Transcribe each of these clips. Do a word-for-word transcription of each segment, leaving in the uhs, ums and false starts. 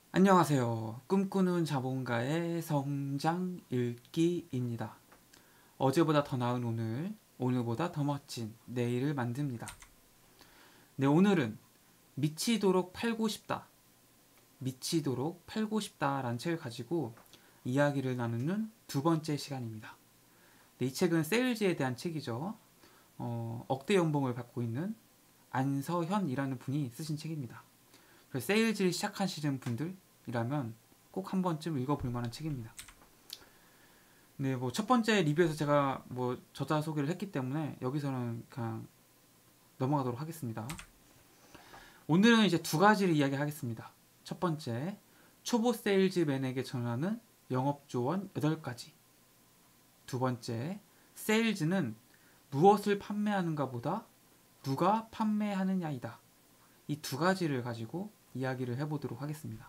안녕하세요. 꿈꾸는 자본가의 성장 읽기입니다. 어제보다 더 나은 오늘, 오늘보다 더 멋진 내일을 만듭니다. 네, 오늘은 미치도록 팔고 싶다. 미치도록 팔고 싶다 라는 책을 가지고 이야기를 나누는 두 번째 시간입니다. 네, 이 책은 세일즈에 대한 책이죠. 어, 억대 연봉을 받고 있는 안서현이라는 분이 쓰신 책입니다. 세일즈를 시작하시는 분들이라면 꼭 한 번쯤 읽어볼 만한 책입니다. 네, 뭐 첫 번째 리뷰에서 제가 뭐 저자 소개를 했기 때문에 여기서는 그냥 넘어가도록 하겠습니다. 오늘은 이제 두 가지를 이야기하겠습니다. 첫 번째, 초보 세일즈맨에게 전하는 영업 조언 여덟 가지. 두 번째, 세일즈는 무엇을 판매하는가 보다 누가 판매하느냐이다. 이 두 가지를 가지고 이야기를 해보도록 하겠습니다.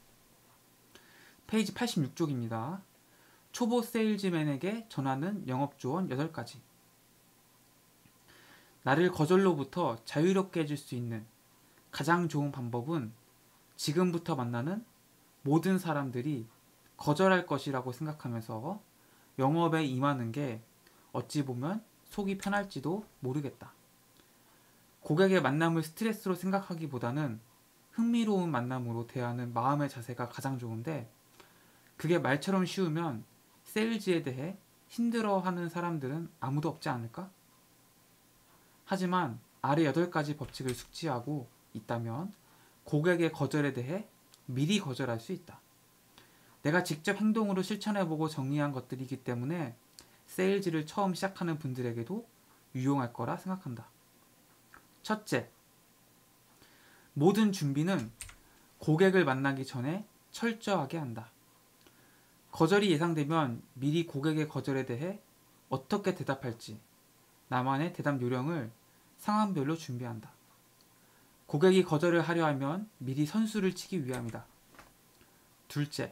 페이지 팔십육 쪽입니다. 초보 세일즈맨에게 전하는 영업조언 여덟 가지. 나를 거절로부터 자유롭게 해줄 수 있는 가장 좋은 방법은 지금부터 만나는 모든 사람들이 거절할 것이라고 생각하면서 영업에 임하는 게 어찌 보면 속이 편할지도 모르겠다. 고객의 만남을 스트레스로 생각하기보다는 흥미로운 만남으로 대하는 마음의 자세가 가장 좋은데, 그게 말처럼 쉬우면 세일즈에 대해 힘들어하는 사람들은 아무도 없지 않을까? 하지만 아래 여덟 가지 법칙을 숙지하고 있다면 고객의 거절에 대해 미리 거절할 수 있다. 내가 직접 행동으로 실천해보고 정리한 것들이기 때문에 세일즈를 처음 시작하는 분들에게도 유용할 거라 생각한다. 첫째, 모든 준비는 고객을 만나기 전에 철저하게 한다. 거절이 예상되면 미리 고객의 거절에 대해 어떻게 대답할지 나만의 대답 요령을 상황별로 준비한다. 고객이 거절을 하려 하면 미리 선수를 치기 위함이다. 둘째,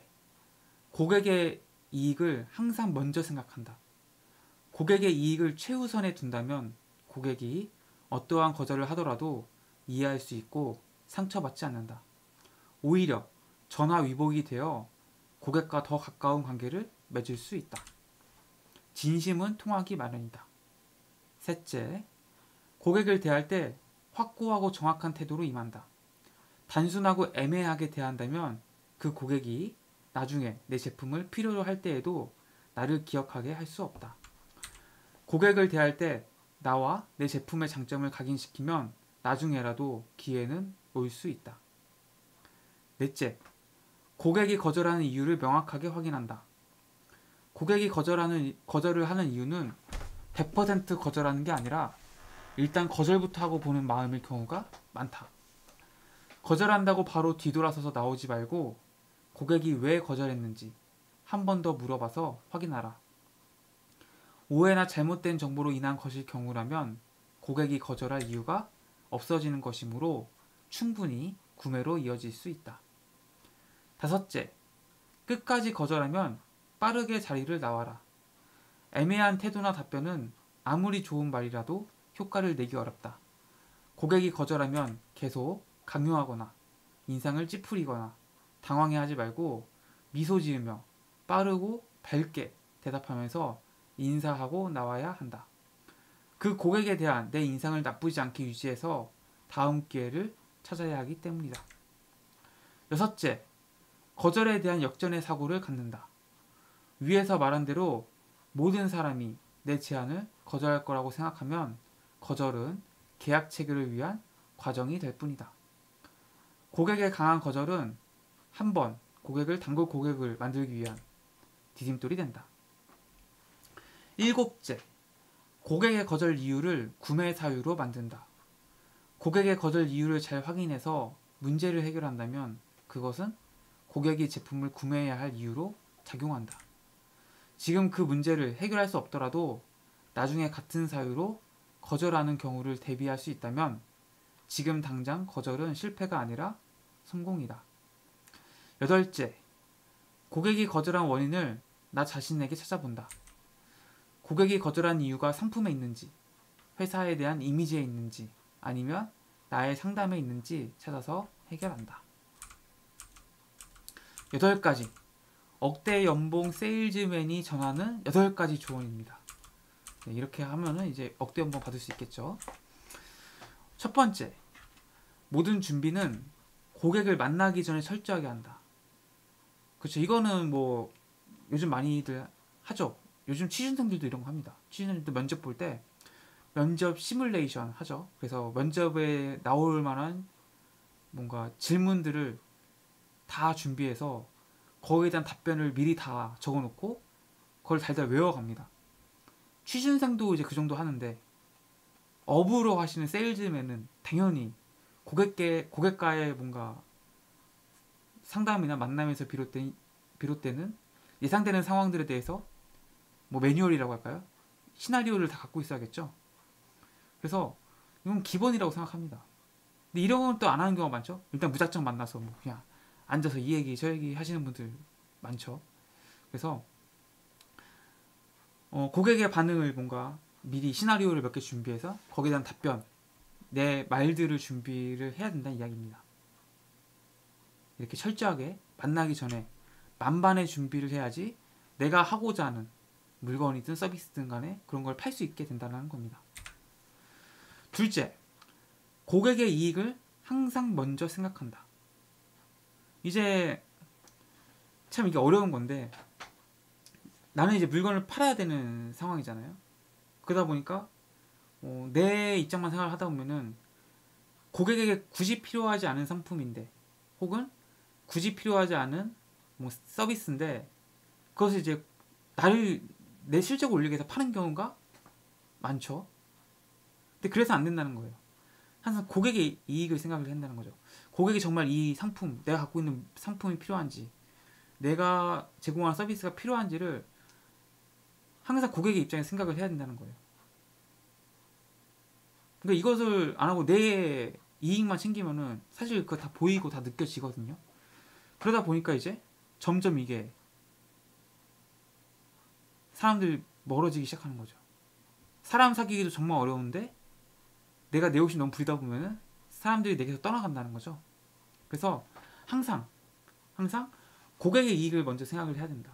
고객의 이익을 항상 먼저 생각한다. 고객의 이익을 최우선에 둔다면 고객이 어떠한 거절을 하더라도 이해할 수 있고 상처받지 않는다. 오히려 전화위복이 되어 고객과 더 가까운 관계를 맺을 수 있다. 진심은 통하기 마련이다. 셋째, 고객을 대할 때 확고하고 정확한 태도로 임한다. 단순하고 애매하게 대한다면 그 고객이 나중에 내 제품을 필요로 할 때에도 나를 기억하게 할 수 없다. 고객을 대할 때 나와 내 제품의 장점을 각인시키면 나중에라도 기회는 올 수 있다. 넷째, 고객이 거절하는 이유를 명확하게 확인한다. 고객이 거절하는, 거절을 하는 이유는 백 퍼센트 거절하는 게 아니라 일단 거절부터 하고 보는 마음일 경우가 많다. 거절한다고 바로 뒤돌아서서 나오지 말고 고객이 왜 거절했는지 한 번 더 물어봐서 확인하라. 오해나 잘못된 정보로 인한 것일 경우라면 고객이 거절할 이유가 없어지는 것이므로 충분히 구매로 이어질 수 있다. 다섯째, 끝까지 거절하면 빠르게 자리를 나와라. 애매한 태도나 답변은 아무리 좋은 말이라도 효과를 내기 어렵다. 고객이 거절하면 계속 강요하거나 인상을 찌푸리거나 당황해하지 말고 미소 지으며 빠르고 밝게 대답하면서 인사하고 나와야 한다. 그 고객에 대한 내 인상을 나쁘지 않게 유지해서 다음 기회를 찾아야 하기 때문이다. 여섯째, 거절에 대한 역전의 사고를 갖는다. 위에서 말한 대로 모든 사람이 내 제안을 거절할 거라고 생각하면 거절은 계약 체결을 위한 과정이 될 뿐이다. 고객의 강한 거절은 한 번 고객을 단골 고객을 만들기 위한 디딤돌이 된다. 일곱째, 고객의 거절 이유를 구매 사유로 만든다. 고객의 거절 이유를 잘 확인해서 문제를 해결한다면 그것은 고객이 제품을 구매해야 할 이유로 작용한다. 지금 그 문제를 해결할 수 없더라도 나중에 같은 사유로 거절하는 경우를 대비할 수 있다면 지금 당장 거절은 실패가 아니라 성공이다. 여덟째, 고객이 거절한 원인을 나 자신에게 찾아본다. 고객이 거절한 이유가 상품에 있는지, 회사에 대한 이미지에 있는지, 아니면 나의 상담에 있는지 찾아서 해결한다. 여덟 가지 억대 연봉 세일즈맨이 전하는 여덟 가지 조언입니다. 네, 이렇게 하면은 이제 억대 연봉 받을 수 있겠죠. 첫 번째, 모든 준비는 고객을 만나기 전에 철저하게 한다. 그렇죠. 이거는 뭐 요즘 많이들 하죠. 요즘 취준생들도 이런 거 합니다. 취준생들도 면접 볼 때 면접 시뮬레이션 하죠. 그래서 면접에 나올 만한 뭔가 질문들을 다 준비해서 거기에 대한 답변을 미리 다 적어놓고 그걸 달달 외워갑니다. 취준생도 이제 그 정도 하는데 업으로 하시는 세일즈맨은 당연히 고객께, 고객과의 뭔가 상담이나 만남에서 비롯된, 비롯되는 예상되는 상황들에 대해서 뭐 매뉴얼이라고 할까요? 시나리오를 다 갖고 있어야겠죠. 그래서 이건 기본이라고 생각합니다. 근데 이런 건 또 안 하는 경우가 많죠. 일단 무작정 만나서 뭐 그냥 앉아서 이 얘기 저 얘기 하시는 분들 많죠. 그래서 어, 고객의 반응을 뭔가 미리 시나리오를 몇 개 준비해서 거기에 대한 답변, 내 말들을 준비를 해야 된다는 이야기입니다. 이렇게 철저하게 만나기 전에 만반의 준비를 해야지 내가 하고자 하는 물건이든 서비스든 간에 그런 걸 팔 수 있게 된다는 겁니다. 둘째, 고객의 이익을 항상 먼저 생각한다. 이제 참 이게 어려운 건데 나는 이제 물건을 팔아야 되는 상황이잖아요. 그러다 보니까 어, 내 입장만 생각을 하다 보면은 고객에게 굳이 필요하지 않은 상품인데 혹은 굳이 필요하지 않은 뭐 서비스인데 그것을 이제 나를 내 실적을 올리기 위해서 파는 경우가 많죠. 근데 그래서 안 된다는 거예요. 항상 고객의 이익을 생각을 한다는 거죠. 고객이 정말 이 상품, 내가 갖고 있는 상품이 필요한지, 내가 제공하는 서비스가 필요한지를 항상 고객의 입장에서 생각을 해야 된다는 거예요. 그러니까 이것을 안 하고 내 이익만 챙기면은 사실 그거 다 보이고 다 느껴지거든요. 그러다 보니까 이제 점점 이게 사람들이 멀어지기 시작하는 거죠. 사람 사귀기도 정말 어려운데 내가 내 욕심 너무 부리다 보면은 사람들이 내게서 떠나간다는 거죠. 그래서 항상 항상 고객의 이익을 먼저 생각을 해야 된다.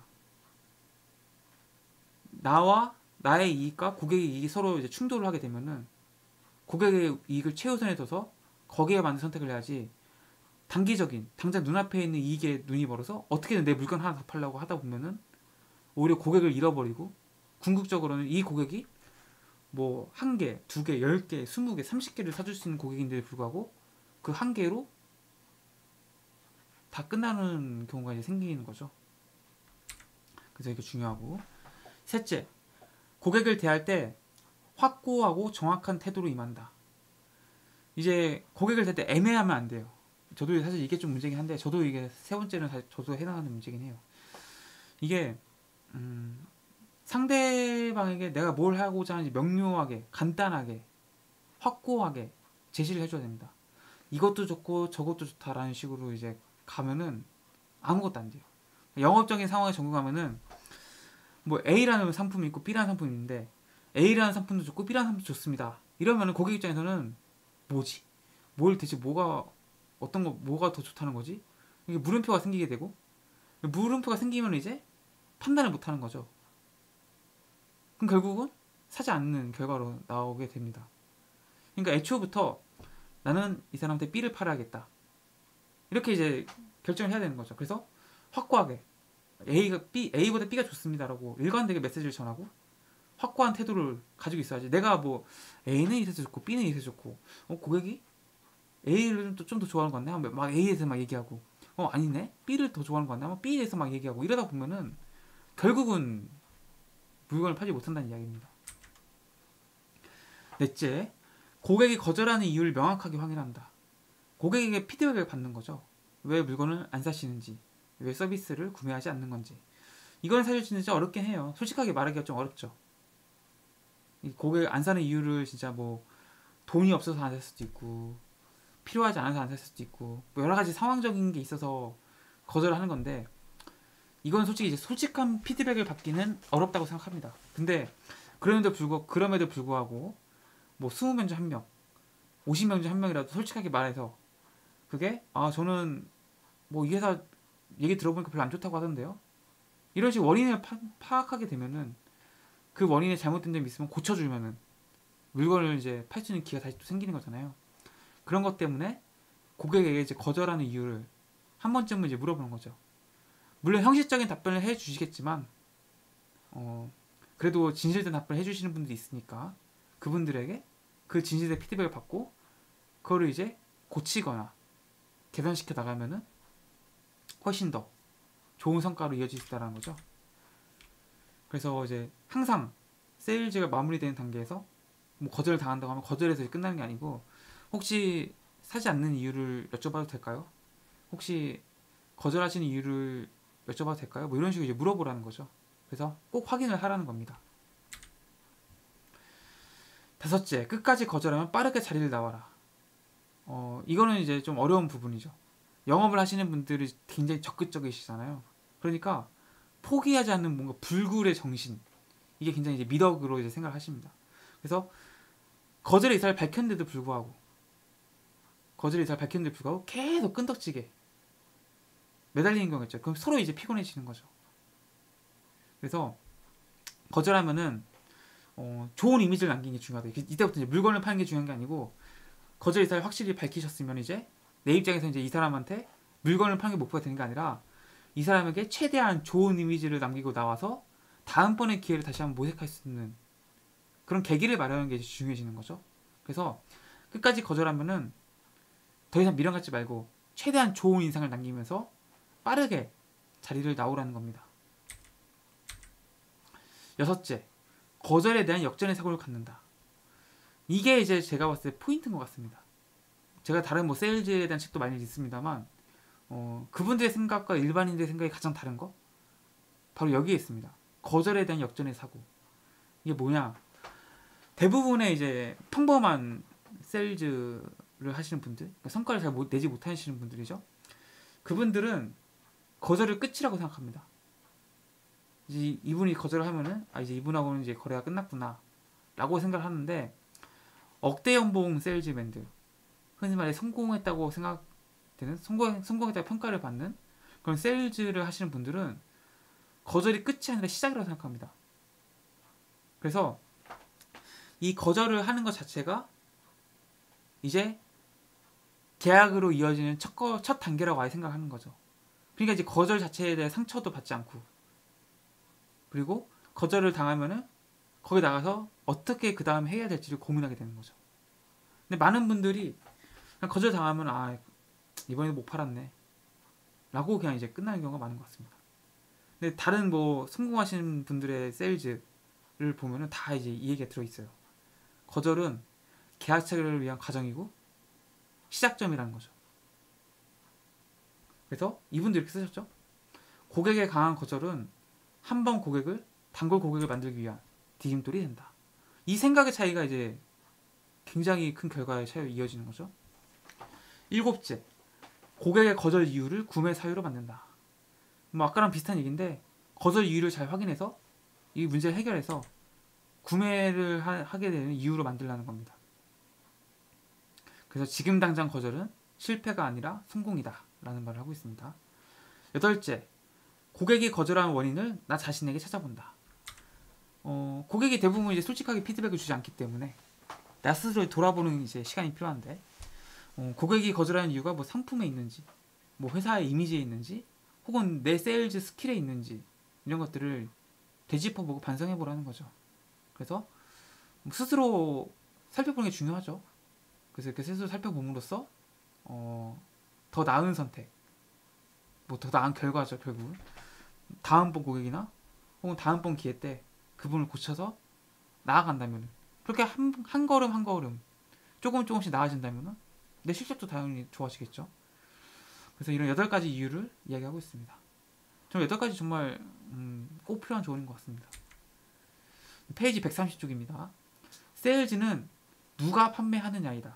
나와 나의 이익과 고객의 이익이 서로 이제 충돌을 하게 되면은 고객의 이익을 최우선에 둬서 거기에 맞는 선택을 해야지 단기적인 당장 눈앞에 있는 이익에 눈이 멀어서 어떻게든 내 물건 하나 더 팔려고 하다 보면은 오히려 고객을 잃어버리고 궁극적으로는 이 고객이 뭐 한 개, 두 개, 열 개, 스무 개, 삼십 개를 사줄 수 있는 고객인데도 불구하고 그 한 개로 다 끝나는 경우가 이제 생기는 거죠. 그래서 이게 중요하고 셋째, 고객을 대할 때 확고하고 정확한 태도로 임한다. 이제 고객을 대할 때 애매하면 안 돼요. 저도 사실 이게 좀 문제긴 한데 저도 이게 세 번째는 사실 저도 해당하는 문제긴 해요. 이게 음, 상대방에게 내가 뭘 하고자 하는지 명료하게 간단하게 확고하게 제시를 해줘야 됩니다. 이것도 좋고 저것도 좋다라는 식으로 이제 가면은 아무것도 안 돼요. 영업적인 상황에 적용하면은 뭐 A라는 상품이 있고 B라는 상품이 있는데 A라는 상품도 좋고 B라는 상품도 좋습니다. 이러면은 고객 입장에서는 뭐지? 뭘 대체 뭐가 어떤 거 뭐가 더 좋다는 거지? 이게 물음표가 생기게 되고 물음표가 생기면 이제 판단을 못 하는 거죠. 그럼 결국은 사지 않는 결과로 나오게 됩니다. 그러니까 애초부터 나는 이 사람한테 B를 팔아야겠다. 이렇게 이제 결정을 해야 되는 거죠. 그래서 확고하게 A가 B, A보다 B가 좋습니다라고 일관되게 메시지를 전하고 확고한 태도를 가지고 있어야지. 내가 뭐 A는 이래서 좋고 B는 이래서 좋고 어, 고객이 A를 좀 더 좋아하는 것 같네 하면 막 A에서 막 얘기하고 어 아니네 B를 더 좋아하는 것 같네 하면 B에서 막 얘기하고 이러다 보면은 결국은 물건을 팔지 못한다는 이야기입니다. 넷째, 고객이 거절하는 이유를 명확하게 확인한다. 고객에게 피드백을 받는 거죠. 왜 물건을 안 사시는지, 왜 서비스를 구매하지 않는 건지. 이건 사실 진짜 어렵긴 해요. 솔직하게 말하기가 좀 어렵죠. 고객 안 사는 이유를 진짜 뭐 돈이 없어서 안 살 수도 있고 필요하지 않아서 안 살 수도 있고 뭐 여러 가지 상황적인 게 있어서 거절하는 건데 이건 솔직히 이제 솔직한 피드백을 받기는 어렵다고 생각합니다. 근데 그럼에도 불구하고 그럼에도 불구하고 뭐 이십 명 중 한 명, 오십 명 중 한 명이라도 솔직하게 말해서 그게 아 저는 뭐 이 회사 얘기 들어보니까 별로 안 좋다고 하던데요. 이런 식으로 원인을 파, 파악하게 되면은 그 원인에 잘못된 점이 있으면 고쳐주면은 물건을 이제 팔 수 있는 기회가 다시 또 생기는 거잖아요. 그런 것 때문에 고객에게 이제 거절하는 이유를 한 번쯤은 이제 물어보는 거죠. 물론 형식적인 답변을 해주시겠지만 어, 그래도 진실된 답변을 해주시는 분들이 있으니까 그분들에게 그 진실된 피드백을 받고 그거를 이제 고치거나 개선시켜 나가면은 훨씬 더 좋은 성과로 이어질 수 있다는 거죠. 그래서 이제 항상 세일즈가 마무리되는 단계에서 뭐 거절을 당한다고 하면 거절해서 끝나는 게 아니고 혹시 사지 않는 이유를 여쭤봐도 될까요? 혹시 거절하시는 이유를 여쭤봐도 될까요? 뭐 이런 식으로 이제 물어보라는 거죠. 그래서 꼭 확인을 하라는 겁니다. 다섯째, 끝까지 거절하면 빠르게 자리를 나와라. 어, 이거는 이제 좀 어려운 부분이죠. 영업을 하시는 분들이 굉장히 적극적이시잖아요. 그러니까 포기하지 않는 뭔가 불굴의 정신, 이게 굉장히 이제 미덕으로 이제 생각을 하십니다. 그래서 거절의 의사를 밝혔는데도 불구하고 거절의 의사를 밝혔는데도 불구하고 계속 끈덕지게 매달리는 경우가 있죠. 그럼 서로 이제 피곤해지는 거죠. 그래서 거절하면은 어, 좋은 이미지를 남기는 게 중요하다. 이때부터 이제 물건을 파는 게 중요한 게 아니고 거절 의사를 확실히 밝히셨으면 이제 내 입장에서 이제 이 사람한테 물건을 파는 게 목표가 되는 게 아니라 이 사람에게 최대한 좋은 이미지를 남기고 나와서 다음번에 기회를 다시 한번 모색할 수 있는 그런 계기를 마련하는 게 중요해지는 거죠. 그래서 끝까지 거절하면은 더 이상 미련 갖지 말고 최대한 좋은 인상을 남기면서 빠르게 자리를 나오라는 겁니다. 여섯째, 거절에 대한 역전의 사고를 갖는다. 이게 이제 제가 봤을 때 포인트인 것 같습니다. 제가 다른 뭐 세일즈에 대한 책도 많이 읽습니다만 어, 그분들의 생각과 일반인들의 생각이 가장 다른 거 바로 여기에 있습니다. 거절에 대한 역전의 사고. 이게 뭐냐? 대부분의 이제 평범한 세일즈를 하시는 분들, 그러니까 성과를 잘 못, 내지 못하시는 분들이죠. 그분들은 거절을 끝이라고 생각합니다. 이제 이분이 거절을 하면은 아 이제 이분하고는 이제 거래가 끝났구나 라고 생각을 하는데 억대 연봉 세일즈맨들, 흔히 말해 성공했다고 생각되는 성공, 성공했다고 평가를 받는 그런 세일즈를 하시는 분들은 거절이 끝이 아니라 시작이라고 생각합니다. 그래서 이 거절을 하는 것 자체가 이제 계약으로 이어지는 첫, 거, 첫 단계라고 아예 생각하는 거죠. 그러니까 이제 거절 자체에 대해 상처도 받지 않고 그리고 거절을 당하면은 거기 나가서 어떻게 그 다음에 해야 될지를 고민하게 되는 거죠. 근데 많은 분들이 그냥 거절 당하면 아 이번에도 못 팔았네 라고 그냥 이제 끝나는 경우가 많은 것 같습니다. 근데 다른 뭐 성공하시는 분들의 세일즈를 보면은 다 이제 이 얘기가 들어있어요. 거절은 계약 체결을 위한 과정이고 시작점이라는 거죠. 그래서 이분도 이렇게 쓰셨죠. 고객의 강한 거절은 한 번 고객을 단골 고객을 만들기 위한 디딤돌이 된다. 이 생각의 차이가 이제 굉장히 큰 결과의 차이로 이어지는 거죠. 일곱째, 고객의 거절 이유를 구매 사유로 만든다. 뭐 아까랑 비슷한 얘기인데 거절 이유를 잘 확인해서 이 문제를 해결해서 구매를 하, 하게 되는 이유로 만들라는 겁니다. 그래서 지금 당장 거절은 실패가 아니라 성공이다 라는 말을 하고 있습니다. 여덟째, 고객이 거절한 원인을 나 자신에게 찾아본다. 어, 고객이 대부분 이제 솔직하게 피드백을 주지 않기 때문에 나 스스로 돌아보는 이제 시간이 필요한데 어, 고객이 거절하는 이유가 뭐 상품에 있는지 뭐 회사의 이미지에 있는지 혹은 내 세일즈 스킬에 있는지 이런 것들을 되짚어보고 반성해보라는 거죠. 그래서 스스로 살펴보는 게 중요하죠. 그래서 이렇게 스스로 살펴봄으로써 어, 더 나은 선택, 뭐 더 나은 결과죠. 결국 다음번 고객이나 혹은 다음번 기회 때 그분을 고쳐서 나아간다면 그렇게 한, 한 걸음 한 걸음 조금 조금씩 나아진다면 내 실력도 당연히 좋아지겠죠. 그래서 이런 여덟 가지 이유를 이야기하고 있습니다. 저는 여덟 가지 정말 음, 꼭 필요한 조언인 것 같습니다. 페이지 백삼십 쪽입니다. 세일즈는 누가 판매하느냐이다.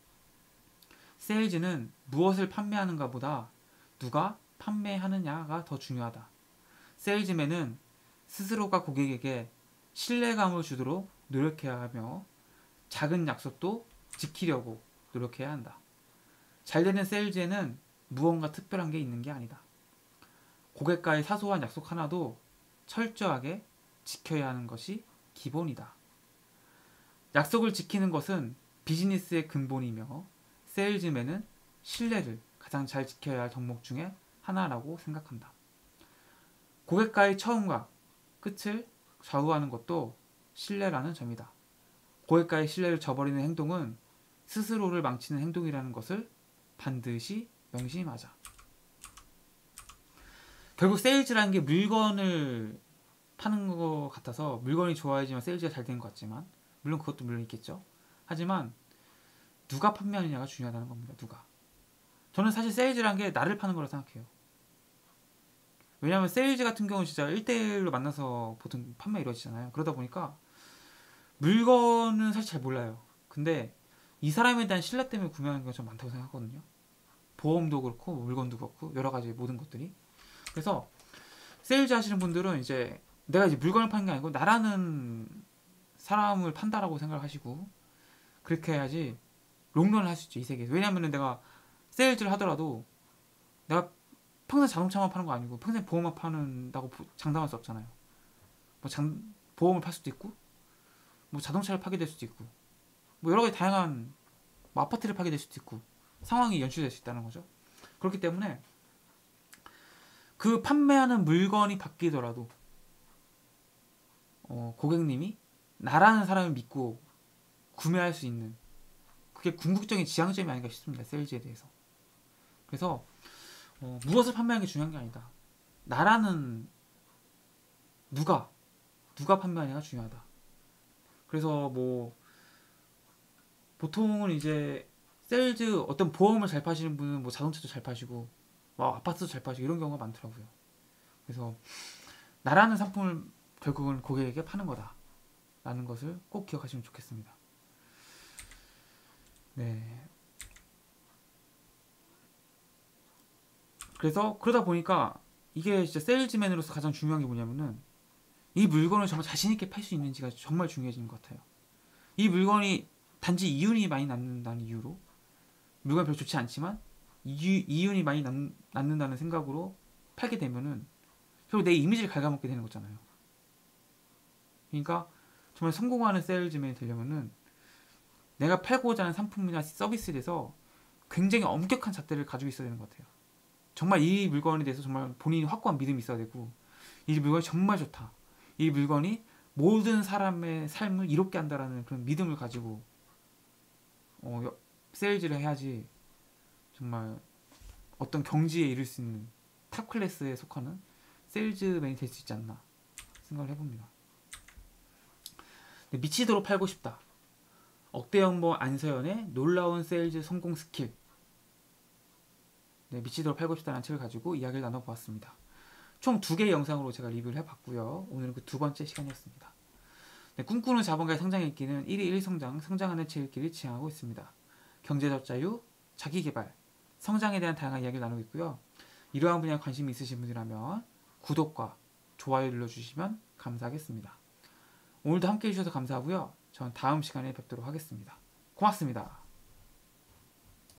세일즈는 무엇을 판매하는가 보다 누가 판매하느냐가 더 중요하다. 세일즈맨은 스스로가 고객에게 신뢰감을 주도록 노력해야 하며 작은 약속도 지키려고 노력해야 한다. 잘 되는 세일즈에는 무언가 특별한 게 있는 게 아니다. 고객과의 사소한 약속 하나도 철저하게 지켜야 하는 것이 기본이다. 약속을 지키는 것은 비즈니스의 근본이며 세일즈맨은 신뢰를 가장 잘 지켜야 할 덕목 중에 하나라고 생각한다. 고객과의 처음과 끝을 좌우하는 것도 신뢰라는 점이다. 고객과의 신뢰를 저버리는 행동은 스스로를 망치는 행동이라는 것을 반드시 명심하자. 결국 세일즈라는 게 물건을 파는 것 같아서 물건이 좋아야지만 세일즈가 잘 되는 것 같지만 물론 그것도 물론 있겠죠. 하지만 누가 판매하느냐가 중요하다는 겁니다. 누가. 저는 사실 세일즈라는 게 나를 파는 거라고 생각해요. 왜냐하면 세일즈 같은 경우는 진짜 일 대일로 만나서 보통 판매 이루어지잖아요. 그러다 보니까 물건은 사실 잘 몰라요. 근데 이 사람에 대한 신뢰 때문에 구매하는 경우가 좀 많다고 생각하거든요. 보험도 그렇고 물건도 그렇고 여러 가지 모든 것들이. 그래서 세일즈 하시는 분들은 이제 내가 이제 물건을 파는 게 아니고 나라는 사람을 판다라고 생각하시고 그렇게 해야지 롱런을 할 수 있죠, 이 세계에서. 왜냐하면 내가 세일즈를 하더라도 내가 평생 자동차만 파는 거 아니고 평생 보험만 파는다고 장담할 수 없잖아요. 뭐 장, 보험을 팔 수도 있고 뭐 자동차를 파게 될 수도 있고 뭐 여러 가지 다양한 뭐 아파트를 파게 될 수도 있고 상황이 연출될 수 있다는 거죠. 그렇기 때문에 그 판매하는 물건이 바뀌더라도 어, 고객님이 나라는 사람을 믿고 구매할 수 있는 그게 궁극적인 지향점이 아닌가 싶습니다. 세일즈에 대해서. 그래서 어, 무엇을 판매하는 게 중요한 게 아니다. 나라는 누가 누가 판매하냐가 중요하다. 그래서 뭐 보통은 이제 세일즈 어떤 보험을 잘 파시는 분은 뭐 자동차도 잘 파시고 뭐 아파트도 잘 파시고 이런 경우가 많더라고요. 그래서 나라는 상품을 결국은 고객에게 파는 거다 라는 것을 꼭 기억하시면 좋겠습니다. 네. 그래서 그러다 보니까 이게 진짜 세일즈맨으로서 가장 중요한 게 뭐냐면은 이 물건을 정말 자신있게 팔 수 있는지가 정말 중요해지는 것 같아요. 이 물건이 단지 이윤이 많이 남는다는 이유로 물건이 별로 좋지 않지만 이유, 이윤이 많이 남, 남는다는 생각으로 팔게 되면은 결국 내 이미지를 갉아먹게 되는 거잖아요. 그러니까 정말 성공하는 세일즈맨이 되려면은 내가 팔고자 하는 상품이나 서비스에 대해서 굉장히 엄격한 잣대를 가지고 있어야 되는 것 같아요. 정말 이 물건에 대해서 정말 본인이 확고한 믿음이 있어야 되고 이 물건이 정말 좋다. 이 물건이 모든 사람의 삶을 이롭게 한다라는 그런 믿음을 가지고 어, 세일즈를 해야지 정말 어떤 경지에 이를 수 있는 탑 클래스에 속하는 세일즈맨이 될 수 있지 않나 생각을 해봅니다. 미치도록 팔고 싶다. 억대영모 안서연의 놀라운 세일즈 성공 스킬. 네, 미치도록 팔고 싶다는 책을 가지고 이야기를 나눠보았습니다. 총 두 개의 영상으로 제가 리뷰를 해봤고요. 오늘은 그 두 번째 시간이었습니다. 네, 꿈꾸는 자본가의 성장의 길은 일 위 일 성장, 성장하는 책 읽기를 지향하고 있습니다. 경제적 자유, 자기개발, 성장에 대한 다양한 이야기를 나누고 있고요. 이러한 분야에 관심이 있으신 분이라면 구독과 좋아요 눌러주시면 감사하겠습니다. 오늘도 함께 해주셔서 감사하고요. 전 다음 시간에 뵙도록 하겠습니다. 고맙습니다.